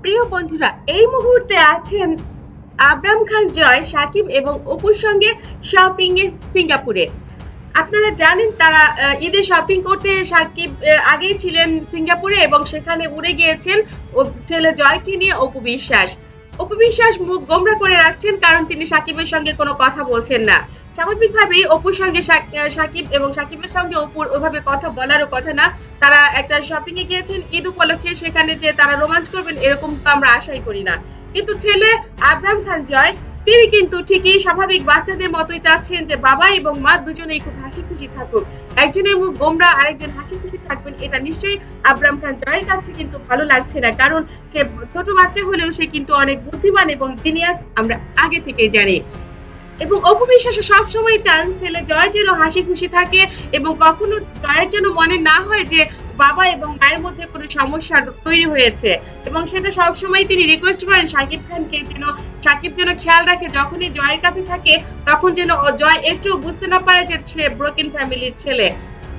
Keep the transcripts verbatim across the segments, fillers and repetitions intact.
প্রিয় বন্ধুরা, এই মুহূর্তে আছেন আবরাম খান জয়, সাকিব এবং অপুর সঙ্গে শপিং এ সিঙ্গাপুরে। আপনারা জানেন তারা ঈদে শপিং করতে সাকিব আগেই ছিলেন সিঙ্গাপুরে এবং সেখানে উড়ে গিয়েছেন ও ছেলে জয়কে নিয়ে অপু বিশ্বাস। অপু বিশ্বাস মুখ গোমরা করে রাখছেন কারণ তিনি সাকিবের সঙ্গে কোনো কথা বলছেন না। স্বাভাবিকভাবেই অপুর সঙ্গে সাকিব এবং সাকিবের সঙ্গে অপুর ওইভাবে কথা বলারও কথা না। তারা একটা শপিং এ গিয়েছেন ঈদ উপলক্ষে, সেখানে যে তারা রোমাঞ্চ করবেন এরকম তো আমরা আশাই করি না। কিন্তু ছেলে আবরাম খান জয় তিনি কিন্তু ঠিকই স্বাভাবিক বাচ্চাদের মতোই চাচ্ছেন যে বাবা এবং মা দুজনেই খুব হাসি খুশি থাকুক। একজনের মুখ গোমরা, আরেকজন হাসি খুশি থাকবেন, এটা নিশ্চয়ই আবরাম খান জয়ের কাছে কিন্তু ভালো লাগছে না, কারণ সে ছোট বাচ্চা হলেও সে কিন্তু অনেক বুদ্ধিমান এবং জিনিয়াস, আমরা আগে থেকেই জানি। এবং অপু বিশ্বাস সবসময় চান ছেলে জয় যেন হাসি খুশি থাকে এবং কখনো জয়ের যেন মনে না হয় যে বাবা এবং মায়ের মধ্যে কোনো সমস্যা তৈরি হয়েছে, এবং সেটা সবসময় তিনি রিকোয়েস্ট করেন সাকিব খানকে যেন সাকিব যেন খেয়াল রাখে যখনই জয়ের কাছে থাকে তখন যেন জয় একটু বুঝতে না পারে যে সে ব্রোকেন ফ্যামিলির ছেলে।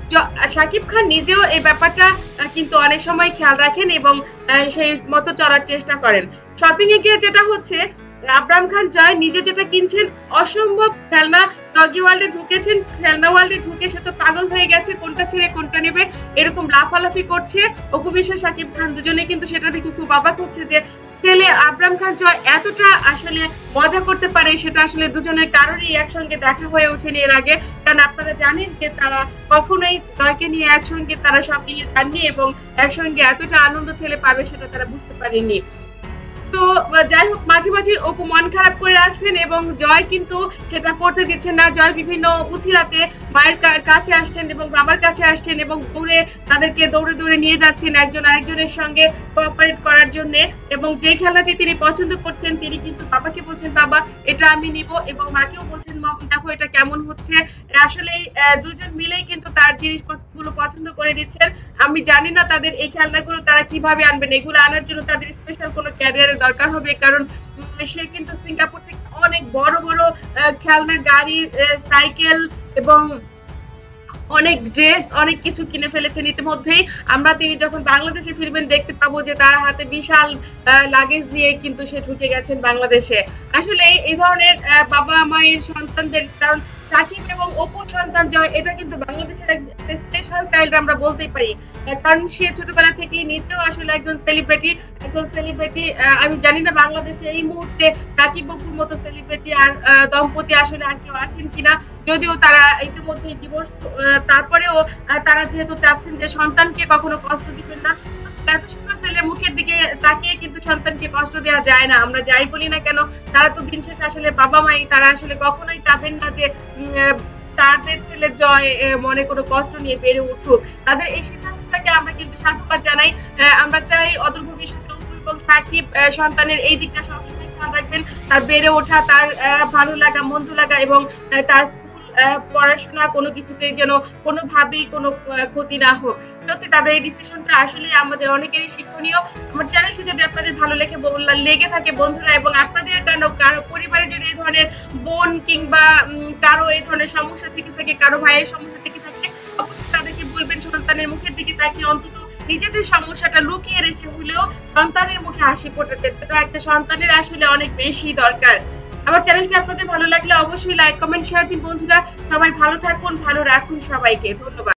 সাকিব খান নিজেও এই ব্যাপারটা কিন্তু অনেক সময় খেয়াল রাখেন এবং সেই মতো চলার চেষ্টা করেন। শপিং এ গিয়ে যেটা হচ্ছে, আবরাম খান জয় নিজে যেটা কিনছেন অসম্ভব খেলনা, ডগি ওয়ার্ল্ডে ঢুকেছেন, খেলনা ওয়ার্ল্ডে ঢুকে সে তো পাগল হয়ে গেছে, কোনটা ছেড়ে কোনটা নেবে এরকম লাফালাফি করছে। অপু বিশ্বাস সাকিব খান দুজনে কিন্তু সেটা দেখে খুব অবাক হচ্ছে যে ছেলে আবরাম খান জয় এতটা আসলে মজা করতে পারে, সেটা আসলে দুজনের কারোরই একসঙ্গে দেখা হয়ে ওঠেনি এর আগে। কারণ আপনারা জানেন যে তারা কখনোই জয়কে নিয়ে একসঙ্গে তারা শপিং এ যাননি এবং একসঙ্গে এতটা আনন্দ ছেলে পাবে সেটা তারা বুঝতে পারেননি। তো যাই হোক, মাঝে মাঝে অপু মন খারাপ করে রাখছেন এবং জয় কিন্তু সেটা করতে দিচ্ছেন না। জয় বিভিন্ন উছিলাতে মায়ের কাছে আসছেন এবং বাবার কাছে আসছেন এবং দৌড়ে তাদেরকে দৌড়ে দৌড়ে নিয়ে যাচ্ছেন একজন আরেকজনের সঙ্গে কোঅপারেট করার জন্য। এবং যে খেলাটি তিনি পছন্দ করতেন তিনি কিন্তু বাবাকে বলছেন বাবা এটা আমি নিব, এবং মাকেও বলছেন মা দেখো এটা কেমন হচ্ছে। আসলে দুজন মিলেই কিন্তু তার জিনিসপত্রগুলো পছন্দ করে দিচ্ছেন। আমি জানি না তাদের এই খেলনাগুলো তারা কিভাবে আনবেন, এগুলো আনার জন্য তাদের স্পেশাল কোনো ক্যারিয়ারের দরকার হবে, কারণ সে কিন্তু সিঙ্গাপুর থেকে অনেক বড় বড় খেলনা গাড়ি, সাইকেল এবং অনেক ড্রেস অনেক কিছু কিনে ফেলেছেন ইতিমধ্যেই। আমরা তিনি যখন বাংলাদেশে ফিরবেন দেখতে পাবো যে তার হাতে বিশাল লাগেজ নিয়ে কিন্তু সে ঢুকে গেছেন বাংলাদেশে। আসলে এই ধরনের বাবা মায়ের সন্তানদের, কারণ সাকিব এবং অপুর সন্তান জয় এটা কিন্তু বাংলাদেশের একটা স্পেশাল চাইল্ড আমরা বলতেই পারি, কারণ সে ছোটবেলা থেকেই নিজেও আসলে একজন সেলিব্রিটি একজন সেলিব্রিটি আমি জানি না বাংলাদেশে এই মুহূর্তে সাকিব অপুর মতো সেলিব্রিটি আর দম্পতি আসলে আর কেউ আছেন কিনা, যদিও তারা ইতিমধ্যে ডিভোর্স, তারপরেও তারা যেহেতু চাচ্ছেন যে সন্তানকে কখনো কষ্ট দিবেন না, এত সুন্দর ছেলের মুখের দিকে তাকিয়ে কিন্তু সন্তানকে কষ্ট দেওয়া যায় না। আমরা যাই বলি না কেন, তারা তো দিন শেষে আসলে বাবা মাই, তারা আসলে কখনোই চাবেন না যে তাদের ছেলের জয় মনে কোনো কষ্ট নিয়ে বেড়ে উঠুক। তাদের এই সিদ্ধান্তটাকে আমরা কিন্তু সাধুবাদ জানাই। আমরা চাই অদূর ভবিষ্যতে অপু এবং সাকিব সন্তানের এই দিকটা সবসময় খেয়াল রাখবেন, তার বেড়ে ওঠা, তার ভালো লাগা মন্দ লাগা এবং তার পড়াশোনা কোনো কিছুতেই যেন কোনোভাবেই কোনো ক্ষতি না হোক। সত্যি তাদের এই ডিসিশনটা আসলে আমাদের অনেকেরই শিক্ষণীয়। আমার চ্যানেলটি যদি আপনাদের ভালো লেগে লেগে থাকে বন্ধুরা, এবং আপনাদের কারো কারো পরিবারে যদি এই ধরনের বোন কিংবা কারো এই ধরনের সমস্যা থেকে থাকে, কারো ভাইয়ের সমস্যা থেকে থাকে, অবশ্যই তাদেরকে বলবেন সন্তানের মুখের দিকে তাকিয়ে অন্তত নিজেদের সমস্যাটা লুকিয়ে রেখে হলেও সন্তানের মুখে হাসি ফোটাতে, সেটা একটা সন্তানের আসলে অনেক বেশি দরকার। আমার চ্যানেলটি আপনাদের ভালো লাগলে অবশ্যই লাইক কমেন্ট শেয়ার দিন বন্ধুরা। সবাই ভালো থাকুন, ভালো রাখুন সবাইকে, ধন্যবাদ।